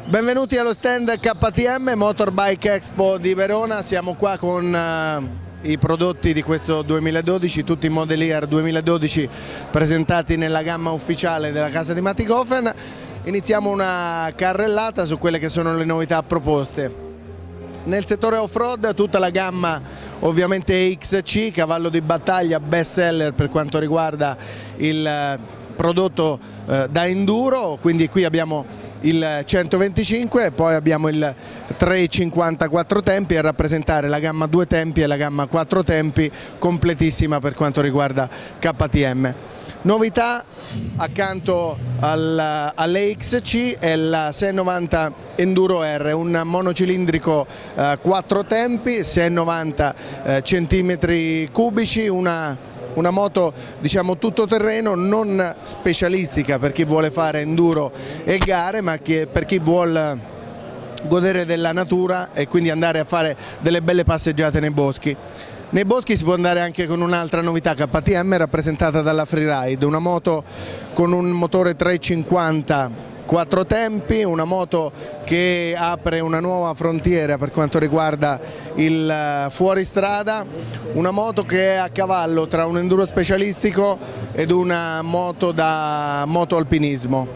Benvenuti allo stand KTM Motorbike Expo di Verona. Siamo qua con i prodotti di questo 2012, tutti i Model 2012 presentati nella gamma ufficiale della casa di Mattighofen. Iniziamo una carrellata su quelle che sono le novità proposte. Nel settore off-road tutta la gamma ovviamente XC, cavallo di battaglia, best seller per quanto riguarda il prodotto da enduro, quindi qui abbiamo il 125 e poi abbiamo il 354 tempi a rappresentare la gamma 2 tempi e la gamma 4 tempi completissima per quanto riguarda KTM. Novità accanto alle XC è la 690 Enduro R, un monocilindrico 4 tempi, 690 centimetri cubici, una moto diciamo tutto terreno, non specialistica per chi vuole fare enduro e gare, ma per chi vuole godere della natura e quindi andare a fare delle belle passeggiate nei boschi. Nei boschi si può andare anche con un'altra novità KTM rappresentata dalla Freeride, una moto con un motore 350 4 tempi, una moto che apre una nuova frontiera per quanto riguarda il fuoristrada, una moto che è a cavallo tra un enduro specialistico ed una moto da motoalpinismo.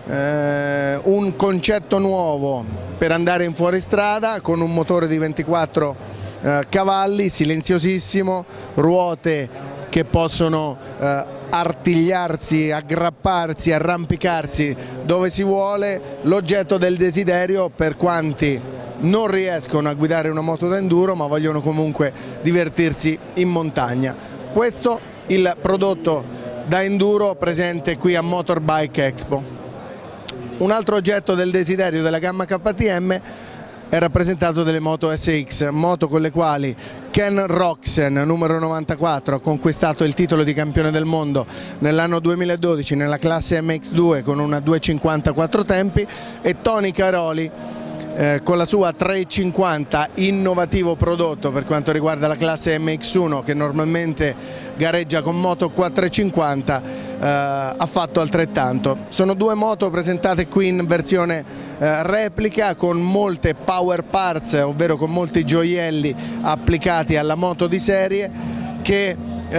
Un concetto nuovo per andare in fuoristrada con un motore di 24 cavalli, silenziosissimo, ruote che possono artigliarsi, aggrapparsi, arrampicarsi dove si vuole, l'oggetto del desiderio per quanti non riescono a guidare una moto da enduro ma vogliono comunque divertirsi in montagna. Questo il prodotto da enduro presente qui a Motorbike Expo. Un altro oggetto del desiderio della gamma KTM è rappresentato dalle moto SX, moto con le quali Ken Roczen, numero 94, ha conquistato il titolo di campione del mondo nell'anno 2012 nella classe MX2 con una 254 tempi, e Tony Cairoli con la sua 350, innovativo prodotto per quanto riguarda la classe MX1 che normalmente gareggia con moto 450, ha fatto altrettanto. Sono due moto presentate qui in versione replica con molte power parts, ovvero con molti gioielli applicati alla moto di serie che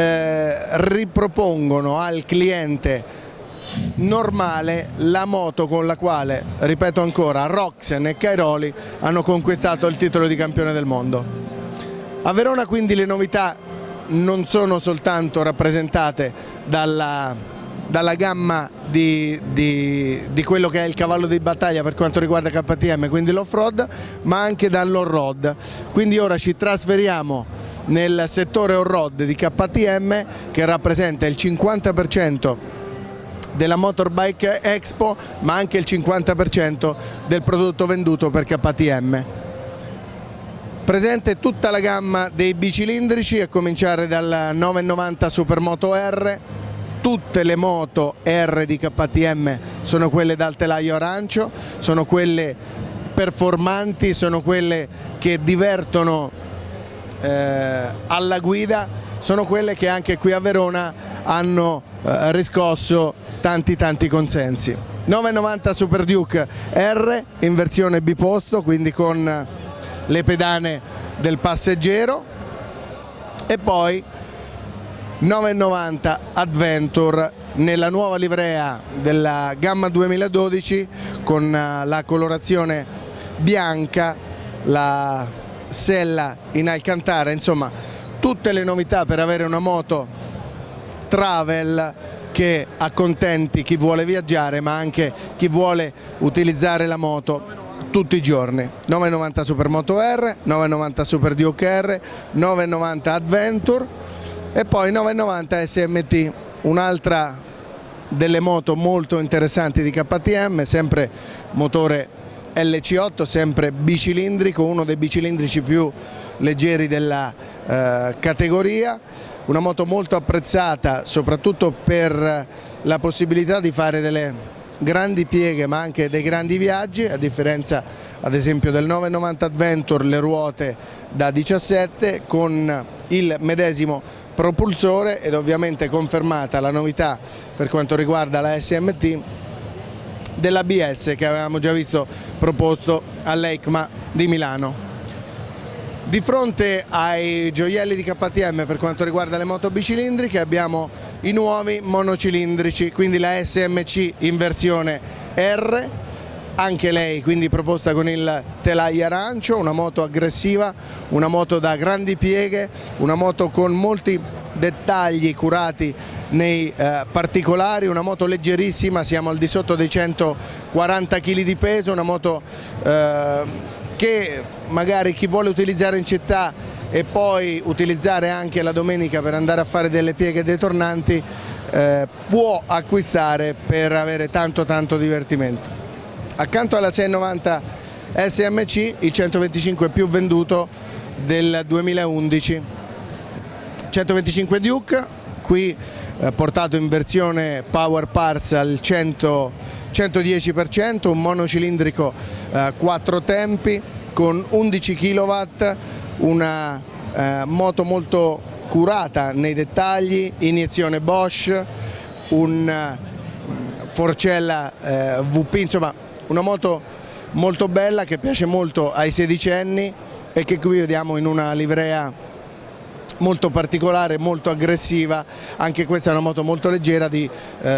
ripropongono al cliente normale la moto con la quale, ripeto ancora, Roczen e Cairoli hanno conquistato il titolo di campione del mondo. A Verona quindi le novità non sono soltanto rappresentate dalla gamma di quello che è il cavallo di battaglia per quanto riguarda KTM, quindi l'off-road, ma anche dall'on-road. Quindi ora ci trasferiamo nel settore on-road di KTM che rappresenta il 50% della Motorbike Expo ma anche il 50% del prodotto venduto per KTM. Presente tutta la gamma dei bicilindrici a cominciare dal 990 Supermoto R. Tutte le moto R di KTM sono quelle dal telaio arancio, sono quelle performanti, sono quelle che divertono alla guida, sono quelle che anche qui a Verona hanno riscosso tanti consensi. 990 Super Duke R in versione biposto, quindi con le pedane del passeggero, e poi 990 Adventure nella nuova livrea della gamma 2012 con la colorazione bianca, la sella in alcantara, insomma tutte le novità per avere una moto travel che accontenti chi vuole viaggiare ma anche chi vuole utilizzare la moto tutti i giorni. 990 Supermoto R, 990 Super Duke R, 990 Adventure e poi 990 SMT, un'altra delle moto molto interessanti di KTM, sempre motore LC8, sempre bicilindrico, uno dei bicilindrici più leggeri della categoria. Una moto molto apprezzata soprattutto per la possibilità di fare delle grandi pieghe ma anche dei grandi viaggi, a differenza ad esempio del 990 Adventure, le ruote da 17 con il medesimo propulsore, ed ovviamente confermata la novità per quanto riguarda la SMT dell'ABS che avevamo già visto proposto all'EICMA di Milano. Di fronte ai gioielli di KTM per quanto riguarda le moto bicilindriche abbiamo i nuovi monocilindrici, quindi la SMC in versione R, anche lei quindi proposta con il telaio arancio, una moto aggressiva, una moto da grandi pieghe, una moto con molti dettagli curati nei particolari, una moto leggerissima, siamo al di sotto dei 140 kg di peso, una moto che magari chi vuole utilizzare in città e poi utilizzare anche la domenica per andare a fare delle pieghe e dei tornanti può acquistare per avere tanto divertimento. Accanto alla 690 SMC il 125 più venduto del 2011, 125 Duke, qui portato in versione Power Parts al 110%, un monocilindrico 4 tempi con 11 kW, una moto molto curata nei dettagli, iniezione Bosch, un forcella VP, insomma una moto molto bella che piace molto ai sedicenni e che qui vediamo in una livrea molto particolare, molto aggressiva. Anche questa è una moto molto leggera di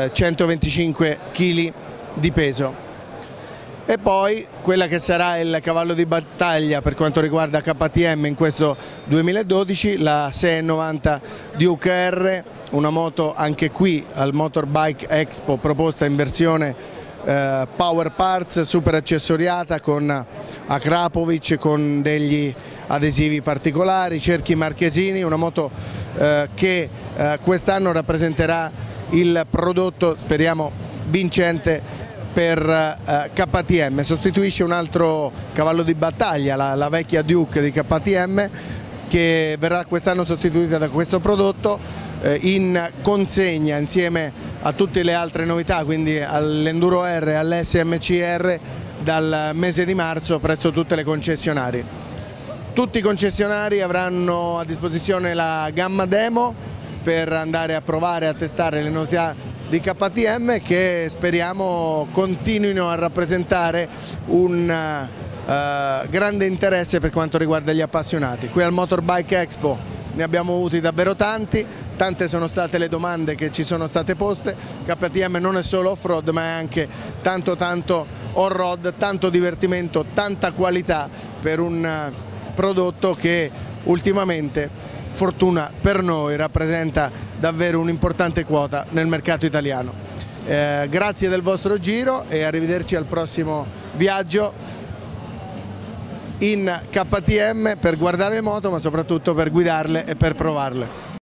125 kg di peso. E poi quella che sarà il cavallo di battaglia per quanto riguarda KTM in questo 2012, la 690 Duke R, una moto anche qui al Motor Bike Expo proposta in versione Power Parts, super accessoriata con Akrapovic, con degli adesivi particolari, cerchi marchesini, una moto che quest'anno rappresenterà il prodotto, speriamo, vincente per KTM. Sostituisce un altro cavallo di battaglia, la vecchia Duke di KTM, che verrà quest'anno sostituita da questo prodotto in consegna insieme a tutte le altre novità, quindi all'Enduro R e all'SMCR dal mese di marzo presso tutte le concessionarie. Tutti i concessionari avranno a disposizione la gamma demo per andare a provare e a testare le novità di KTM, che speriamo continuino a rappresentare un grande interesse per quanto riguarda gli appassionati. Qui al Motor Bike Expo ne abbiamo avuti davvero tanti, tante sono state le domande che ci sono state poste. KTM non è solo off-road ma è anche tanto on-road, tanto divertimento, tanta qualità per un prodotto che ultimamente, fortuna per noi, rappresenta davvero un'importante quota nel mercato italiano. Grazie del vostro giro e arrivederci al prossimo viaggio in KTM per guardare le moto, ma soprattutto per guidarle e per provarle.